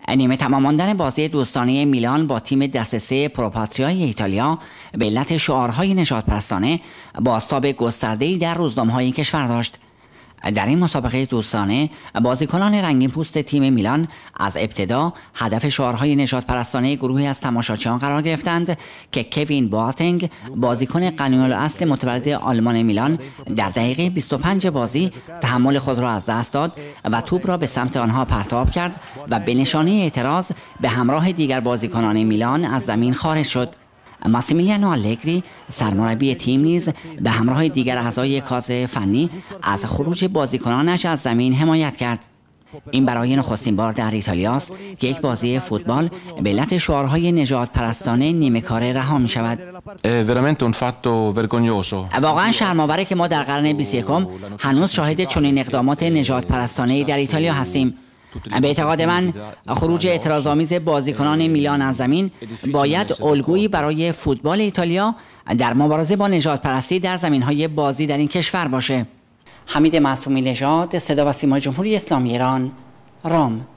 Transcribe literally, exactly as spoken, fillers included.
نیمه تمام ماندن بازی دوستانه میلان با تیم دسته سه پروپاتریای ایتالیا به علت شعارهای نژادپرستانه بازتاب گسترده‌ای در روزنامه‌های کشور داشت. در این مسابقه دوستانه بازیکنان رنگین پوست تیم میلان از ابتدا هدف شعارهای نژادپرستانه گروهی از تماشاچیان قرار گرفتند که کوین بواتنگ بازیکن غنی‌الاصل متولد آلمان میلان در دقیقه بیست و پنج بازی تحمل خود را از دست داد و توپ را به سمت آنها پرتاب کرد و به نشانه اعتراض به همراه دیگر بازیکنان میلان از زمین خارج شد. ماسیمیلیانو آلگری سرمربی تیم نیز به همراه دیگر اعضای کادر فنی از خروج بازیکنانش از زمین حمایت کرد. این برای نخستین بار در ایتالیاست که یک بازی فوتبال به علت شعارهای نژادپرستانه نیمه کاره رها می شود. واقعا شرم‌آوره که ما در قرن بیست و یکم هنوز شاهد چنین اقدامات نژادپرستانه‌ای در ایتالیا هستیم. به اعتقاد من خروج اعتراض‌آمیز بازیکنان میلان از زمین باید الگویی برای فوتبال ایتالیا در مبارزه با نژادپرستی در زمین‌های بازی در این کشور باشه. حمید معصومی نژاد، صدا و سیمای جمهوری اسلامی ایران، رم.